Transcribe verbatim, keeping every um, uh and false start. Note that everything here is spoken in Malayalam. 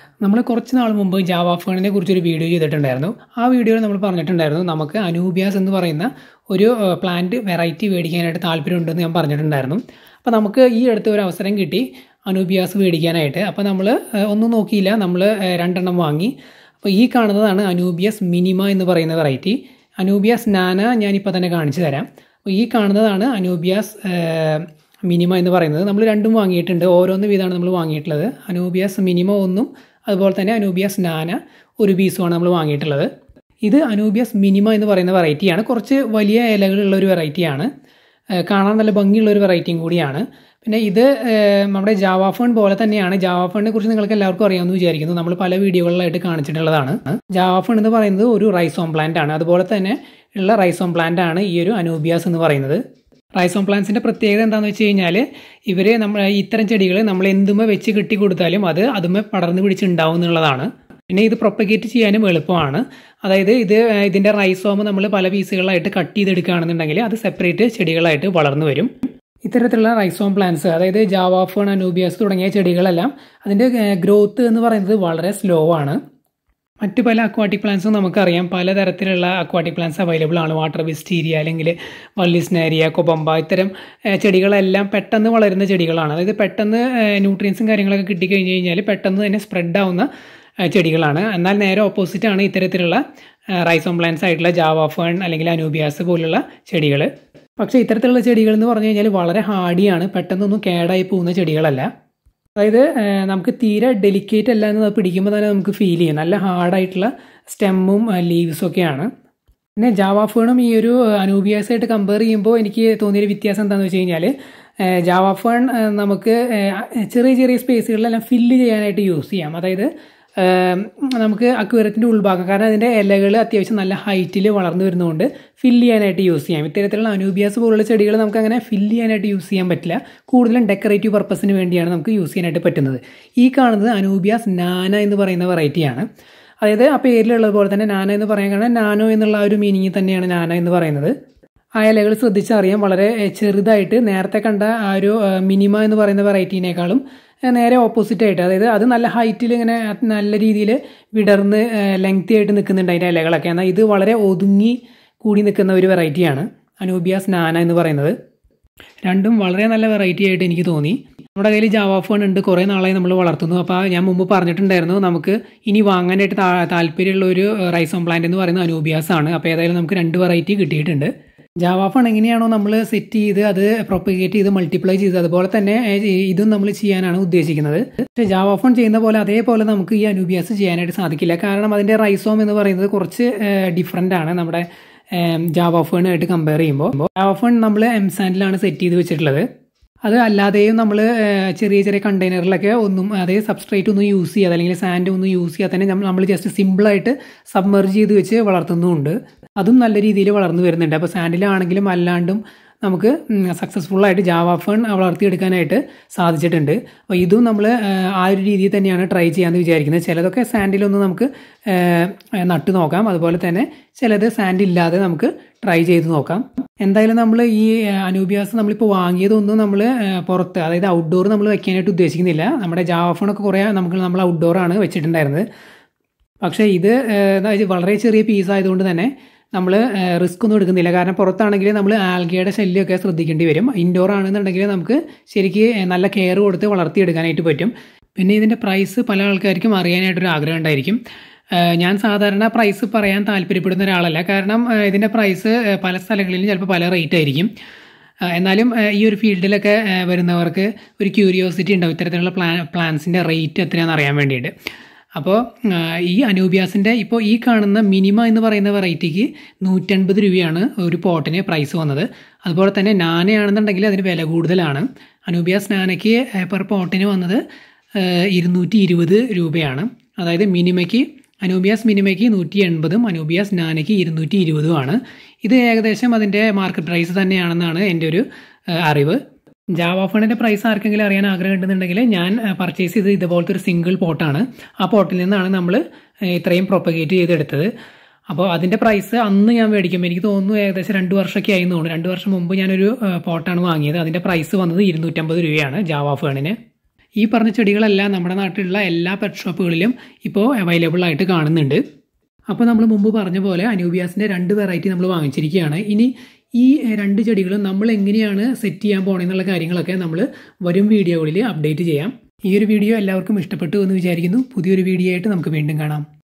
നമ്മൾ കുറച്ച് നാൾ മുമ്പ് ജാവ ഫേണിനെ കുറിച്ചൊരു വീഡിയോ ചെയ്തിട്ടുണ്ടായിരുന്നു. ആ വീഡിയോയിൽ നമ്മൾ പറഞ്ഞിട്ടുണ്ടായിരുന്നു നമുക്ക് അനൂബിയാസ് എന്ന് പറയുന്ന ഒരു പ്ലാന്റ് വെറൈറ്റി മേടിക്കാനായിട്ട് താല്പര്യമുണ്ടെന്ന് ഞാൻ പറഞ്ഞിട്ടുണ്ടായിരുന്നു. അപ്പോൾ നമുക്ക് ഈ അടുത്ത ഒരു അവസരം കിട്ടി അനൂബിയാസ് മേടിക്കാനായിട്ട്. അപ്പോൾ നമ്മൾ ഒന്നും നോക്കിയില്ല, നമ്മൾ രണ്ടെണ്ണം വാങ്ങി. അപ്പോൾ ഈ കാണുന്നതാണ് അനൂബിയാസ് മിനിമ എന്ന് പറയുന്ന വെറൈറ്റി. അനൂബിയാസ് നാന ഞാനിപ്പോൾ തന്നെ കാണിച്ചു തരാം. അപ്പോൾ ഈ കാണുന്നതാണ് അനൂബിയാസ് മിനിമ എന്ന് പറയുന്നത്. നമ്മൾ രണ്ടും വാങ്ങിയിട്ടുണ്ട്, ഓരോന്ന് വീതമാണ് നമ്മൾ വാങ്ങിയിട്ടുള്ളത്. അനൂബിയാസ് മിനിമ ഒന്നും അതുപോലെ തന്നെ അനൂബിയാസ് നാന ഒരു പീസുമാണ് നമ്മൾ വാങ്ങിയിട്ടുള്ളത്. ഇത് അനൂബിയാസ് മിനിമ എന്ന് പറയുന്ന വെറൈറ്റിയാണ്. കുറച്ച് വലിയ ഇലകളുള്ള ഒരു വെറൈറ്റിയാണ്, കാണാൻ നല്ല ഭംഗിയുള്ള ഒരു വെറൈറ്റിയും കൂടിയാണ്. പിന്നെ ഇത് നമ്മുടെ ജാവ ഫേൺ പോലെ തന്നെയാണ്. ജാവ ഫേണിനെ കുറിച്ച് നിങ്ങൾക്ക് എല്ലാവർക്കും അറിയാമെന്ന് വിചാരിക്കുന്നു, നമ്മൾ പല വീഡിയോകളിലായിട്ട് കാണിച്ചിട്ടുള്ളതാണ്. ജാവ ഫേൺ എന്ന് പറയുന്നത് ഒരു റൈസോം പ്ലാന്റ് ആണ്. അതുപോലെ തന്നെ ഉള്ള റൈസോം പ്ലാന്റ് ആണ് ഈ ഒരു അനൂബിയാസ് എന്ന് പറയുന്നത്. റൈസോം പ്ലാന്റ്സിൻ്റെ പ്രത്യേകത എന്താണെന്ന് വെച്ച് കഴിഞ്ഞാൽ ഇവർ നമ്മൾ ഇത്തരം ചെടികൾ നമ്മൾ എന്തുമേ വെച്ച് കെട്ടി കൊടുത്താലും അത് അതുമേ പടർന്ന് പിടിച്ചുണ്ടാവും എന്നുള്ളതാണ്. പിന്നെ ഇത് പ്രൊപ്പഗേറ്റ് ചെയ്യാനും എളുപ്പമാണ്. അതായത് ഇത് ഇതിൻ്റെ റൈസോം നമ്മൾ പല പീസുകളായിട്ട് കട്ട് ചെയ്തെടുക്കുകയാണെന്നുണ്ടെങ്കിൽ അത് സെപ്പറേറ്റ് ചെടികളായിട്ട് വളർന്നു വരും. ഇത്തരത്തിലുള്ള റൈസോം പ്ലാന്റ്സ്, അതായത് ജാവ ഫേൺ, അനൂബിയാസ് തുടങ്ങിയ ചെടികളെല്ലാം അതിൻ്റെ ഗ്രോത്ത് എന്ന് പറയുന്നത് വളരെ സ്ലോ ആണ്. മറ്റ് പല അക്വാട്ടിക് പ്ലാന്റ്സും നമുക്കറിയാം, പലതരത്തിലുള്ള അക്വാട്ടിക് പ്ലാന്റ്സ് അവൈലബിൾ ആണ്. വാട്ടർ വിസ്റ്റീരിയ അല്ലെങ്കിൽ വള്ളിസ്നേരിയ, കൊബമ്പ, ഇത്തരം ചെടികളെല്ലാം പെട്ടെന്ന് വളരുന്ന ചെടികളാണ്. അതായത് പെട്ടെന്ന് ന്യൂട്രിയൻസും കാര്യങ്ങളൊക്കെ കിട്ടിക്കഴിഞ്ഞ് കഴിഞ്ഞാൽ പെട്ടെന്ന് തന്നെ സ്പ്രെഡ് ആവുന്ന ചെടികളാണ്. എന്നാൽ നേരെ ഓപ്പോസിറ്റാണ് ഇത്തരത്തിലുള്ള റൈസോം പ്ലാന്റ്സ് ആയിട്ടുള്ള ജാവ ഫേൺ അല്ലെങ്കിൽ അനൂബിയാസ് പോലുള്ള ചെടികൾ. പക്ഷേ ഇത്തരത്തിലുള്ള ചെടികൾ എന്ന് പറഞ്ഞു കഴിഞ്ഞാൽ വളരെ ഹാർഡിയാണ്, പെട്ടെന്നൊന്നും കേടായി പോകുന്ന ചെടികളല്ല. അതായത് നമുക്ക് തീരെ ഡെലിക്കേറ്റ് അല്ല എന്ന് പിടിക്കുമ്പോൾ തന്നെ നമുക്ക് ഫീൽ ചെയ്യും, നല്ല ഹാർഡായിട്ടുള്ള സ്റ്റെമ്മും ലീവ്സും ഒക്കെയാണ്. പിന്നെ ജാവ ഫേണും ഈ ഒരു അനൂബിയാസായിട്ട് കമ്പയർ ചെയ്യുമ്പോൾ എനിക്ക് തോന്നിയൊരു വ്യത്യാസം എന്താണെന്ന് വെച്ച് കഴിഞ്ഞാൽ ജാവ ഫേൺ നമുക്ക് ചെറിയ ചെറിയ സ്പേസുകളിലെല്ലാം ഫില്ല് ചെയ്യാനായിട്ട് യൂസ് ചെയ്യാം. അതായത് നമുക്ക് അക്വേറിയത്തിൻ്റെ ഉൾഭാഗം, കാരണം അതിൻ്റെ ഇലകൾ അത്യാവശ്യം നല്ല ഹൈറ്റിൽ വളർന്നു വരുന്നതുകൊണ്ട് ഫില്ല് ചെയ്യാനായിട്ട് യൂസ് ചെയ്യാം. ഇത്തരത്തിലുള്ള അനൂബിയാസ് പോലുള്ള ചെടികൾ നമുക്ക് അങ്ങനെ ഫില്ല് ചെയ്യാനായിട്ട് യൂസ് ചെയ്യാൻ പറ്റില്ല. കൂടുതലും ഡെക്കറേറ്റീവ് പർപ്പസിന് വേണ്ടിയാണ് നമുക്ക് യൂസ് ചെയ്യാനായിട്ട് പറ്റുന്നത്. ഈ കാണുന്നത് അനൂബിയാസ് നാന എന്ന് പറയുന്ന വെറൈറ്റിയാണ്. അതായത് ആ പേരിലുള്ളത് പോലെ തന്നെ നാന എന്ന് പറയാൻ കാരണം നാനോ എന്നുള്ള ഒരു മീനിങ് തന്നെയാണ് നാന എന്ന് പറയുന്നത്. ആ ഇലകൾ ശ്രദ്ധിച്ചറിയാം, വളരെ ചെറുതായിട്ട് നേരത്തെ കണ്ട ആ ഒരു മിനിമ എന്ന് പറയുന്ന വെറൈറ്റീനേക്കാളും നേരെ ഓപ്പോസിറ്റായിട്ട്, അതായത് അത് നല്ല ഹൈറ്റിൽ ഇങ്ങനെ നല്ല രീതിയിൽ വിടർന്ന് ലെങ്തി ആയിട്ട് നിൽക്കുന്നുണ്ട് അതിൻ്റെ ഇലകളൊക്കെ. എന്നാൽ ഇത് വളരെ ഒതുങ്ങി കൂടി നിൽക്കുന്ന ഒരു വെറൈറ്റിയാണ് അനൂബിയാസ് നാന എന്ന് പറയുന്നത്. രണ്ടും വളരെ നല്ല വെറൈറ്റി ആയിട്ട് എനിക്ക് തോന്നി. നമ്മുടെ കയ്യിൽ ജാവ ഫേൺ ഉണ്ട്, കുറേ നാളായി നമ്മൾ വളർത്തുന്നു. അപ്പോൾ ഞാൻ മുമ്പ് പറഞ്ഞിട്ടുണ്ടായിരുന്നു നമുക്ക് ഇനി വാങ്ങാനായിട്ട് താല്പര്യമുള്ള ഒരു റൈസോം പ്ലാന്റ് എന്ന് പറയുന്നത് അനൂബിയാസ് ആണ്. അപ്പോൾ ഏതായാലും നമുക്ക് രണ്ട് വെറൈറ്റി കിട്ടിയിട്ടുണ്ട്. ജാവ ഫേൺ എങ്ങനെയാണോ നമ്മൾ സെറ്റ് ചെയ്ത് അത് പ്രൊപ്പഗേറ്റ് ചെയ്ത് മൾട്ടിപ്ലൈ ചെയ്ത് അതുപോലെ തന്നെ ഇതും നമ്മൾ ചെയ്യാനാണ് ഉദ്ദേശിക്കുന്നത്. പക്ഷേ ജാവ ഫേൺ ചെയ്യുന്ന പോലെ അതേപോലെ നമുക്ക് ഈ അനൂബിയാസ് ചെയ്യാനായിട്ട് സാധിക്കില്ല. കാരണം അതിൻ്റെ റൈസോം എന്ന് പറയുന്നത് കുറച്ച് ഡിഫറെൻ്റ് ആണ് നമ്മുടെ ജാവ ഫേണുമായിട്ട് കമ്പയർ ചെയ്യുമ്പോൾ. ജാവ ഫേൺ നമ്മൾ എംസാൻഡിലാണ് സെറ്റ് ചെയ്ത് വെച്ചിട്ടുള്ളത്. അത് അല്ലാതെയും നമ്മൾ ചെറിയ ചെറിയ കണ്ടെയ്നറിലൊക്കെ ഒന്നും അതായത് സബ്സ്ട്രേറ്റ് ഒന്നും യൂസ് ചെയ്യാതെ അല്ലെങ്കിൽ സാൻഡ് ഒന്നും യൂസ് ചെയ്യാതെ തന്നെ നമ്മൾ ജസ്റ്റ് സിമ്പിളായിട്ട് സബ്മർജ് ചെയ്ത് വെച്ച് വളർത്തുന്നുമുണ്ട്. അതും നല്ല രീതിയിൽ വളർന്നു വരുന്നുണ്ട്. അപ്പോൾ സാൻഡിലാണെങ്കിലും അല്ലാണ്ടും നമുക്ക് സക്സസ്ഫുള്ളായിട്ട് ജാവ ഫേൺ വളർത്തിയെടുക്കാനായിട്ട് സാധിച്ചിട്ടുണ്ട്. അപ്പോൾ ഇതും നമ്മൾ ആ ഒരു രീതിയിൽ തന്നെയാണ് ട്രൈ ചെയ്യാമെന്ന് വിചാരിക്കുന്നത്. ചിലതൊക്കെ സാൻഡിലൊന്ന് നമുക്ക് നട്ട് നോക്കാം, അതുപോലെ തന്നെ ചിലത് സാൻഡ് ഇല്ലാതെ നമുക്ക് ട്രൈ ചെയ്ത് നോക്കാം. എന്തായാലും നമ്മൾ ഈ അനൂബിയാസ് നമ്മളിപ്പോൾ വാങ്ങിയതൊന്നും നമ്മൾ പുറത്ത്, അതായത് ഔട്ട്ഡോർ നമ്മൾ വെക്കാനായിട്ട് ഉദ്ദേശിക്കുന്നില്ല. നമ്മുടെ ജാവ ഫേണൊക്കെ കുറേ നമുക്ക് നമ്മൾ ഔട്ട്ഡോറാണ് വെച്ചിട്ടുണ്ടായിരുന്നത്. പക്ഷേ ഇത് വളരെ ചെറിയ പീസ് ആയതുകൊണ്ട് തന്നെ നമ്മൾ റിസ്ക് ഒന്നും എടുക്കുന്നില്ല. കാരണം പുറത്താണെങ്കിൽ നമ്മൾ ആൽഗയുടെ ശല്യമൊക്കെ ശ്രദ്ധിക്കേണ്ടി വരും. ഇൻഡോർ ആണെന്നുണ്ടെങ്കിൽ നമുക്ക് ശരിക്ക് നല്ല കെയർ കൊടുത്ത് വളർത്തിയെടുക്കാനായിട്ട് പറ്റും. പിന്നെ ഇതിൻ്റെ പ്രൈസ് പല ആൾക്കാർക്കും അറിയാനായിട്ടൊരു ആഗ്രഹം ഉണ്ടായിരിക്കും. ഞാൻ സാധാരണ പ്രൈസ് പറയാൻ താല്പര്യപ്പെടുന്ന ഒരാളല്ല, കാരണം ഇതിൻ്റെ പ്രൈസ് പല സ്ഥലങ്ങളിലും ചിലപ്പോൾ പല റേറ്റ് ആയിരിക്കും. എന്നാലും ഈ ഒരു ഫീൽഡിലൊക്കെ വരുന്നവർക്ക് ഒരു ക്യൂരിയോസിറ്റി ഉണ്ടാവും ഇത്തരത്തിലുള്ള പ്ലാ പ്ലാന്റ്സിൻ്റെ റേറ്റ് എത്രയാണെന്ന് അറിയാൻ വേണ്ടിയിട്ട്. അപ്പോൾ ഈ അനൂബിയാസിൻ്റെ ഇപ്പോൾ ഈ കാണുന്ന മിനിമ എന്ന് പറയുന്ന വെറൈറ്റിക്ക് നൂറ്റൻപത് രൂപയാണ് ഒരു പോട്ടിന് പ്രൈസ് വന്നത്. അതുപോലെ തന്നെ നാനയാണെന്നുണ്ടെങ്കിൽ അതിന് വില കൂടുതലാണ്. അനൂബിയാസ് നാനയ്ക്ക് പെർ പോട്ടിന് വന്നത് ഇരുന്നൂറ്റി ഇരുപത് രൂപയാണ്. അതായത് മിനിമയ്ക്ക് അനൂബിയാസ് മിനിമയ്ക്ക് നൂറ്റി എൺപതും അനൂബിയാസ് നാനയ്ക്ക് ഇരുന്നൂറ്റി ഇരുപതുമാണ്. ഇത് ഏകദേശം അതിൻ്റെ മാർക്കറ്റ് പ്രൈസ് തന്നെയാണെന്നാണ് എൻ്റെ ഒരു അറിവ്. ജാവ ഫേണിൻ്റെ പ്രൈസ് ആർക്കെങ്കിലും അറിയാൻ ആഗ്രഹം ഉണ്ടെന്നുണ്ടെങ്കിൽ ഞാൻ പർച്ചേസ് ചെയ്ത് ഇതുപോലത്തെ ഒരു സിംഗിൾ പോട്ടാണ്. ആ പോട്ടിൽ നിന്നാണ് നമ്മൾ ഇത്രയും പ്രൊപ്പഗേറ്റ് ചെയ്തെടുത്തത്. അപ്പോൾ അതിൻ്റെ പ്രൈസ് അന്ന് ഞാൻ മേടിക്കുമ്പോൾ എനിക്ക് തോന്നുന്നു ഏകദേശം രണ്ട് വർഷമൊക്കെ ആയി തോന്നുന്നു. രണ്ട് വർഷം മുമ്പ് ഞാനൊരു പോട്ടാണ് വാങ്ങിയത്. അതിൻ്റെ പ്രൈസ് വന്നത് ഇരുന്നൂറ്റമ്പത് രൂപയാണ് ജാവ ഫേണിന്. ഈ പറഞ്ഞ ചെടികളെല്ലാം നമ്മുടെ നാട്ടിലുള്ള എല്ലാ പെറ്റ് ഷോപ്പുകളിലും ഇപ്പോൾ അവൈലബിൾ ആയിട്ട് കാണുന്നുണ്ട്. അപ്പോൾ നമ്മൾ മുമ്പ് പറഞ്ഞ പോലെ അനൂബിയാസിൻ്റെ രണ്ട് വെറൈറ്റി നമ്മൾ വാങ്ങിച്ചിരിക്കുകയാണ്. ഇനി ഈ രണ്ട് ചെടികളും നമ്മൾ എങ്ങനെയാണ് സെറ്റ് ചെയ്യാൻ പോകണമെന്നുള്ള കാര്യങ്ങളൊക്കെ നമ്മൾ വരും വീഡിയോകളിൽ അപ്ഡേറ്റ് ചെയ്യാം. ഈ ഒരു വീഡിയോ എല്ലാവർക്കും ഇഷ്ടപ്പെട്ടു എന്ന് വിചാരിക്കുന്നു. പുതിയൊരു വീഡിയോ ആയിട്ട് നമുക്ക് വീണ്ടും കാണാം.